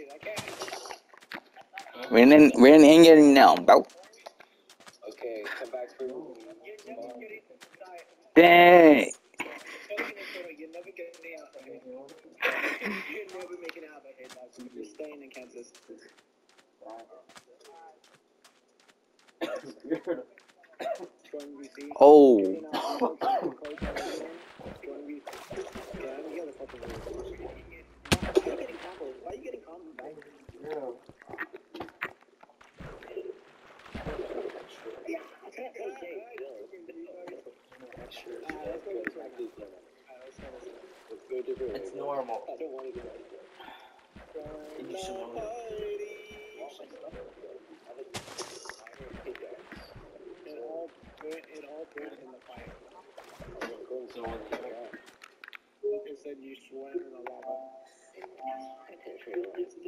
We're in England now, bro. Okay, come back for Dang. You're never getting out of here. You're never making it out of here, dog. You're staying in Kansas. Oh. Why are you getting combo? It's normal. I don't want to do that. And you should know it. It all burnt in the fire. So what do you It said you swam in the lava.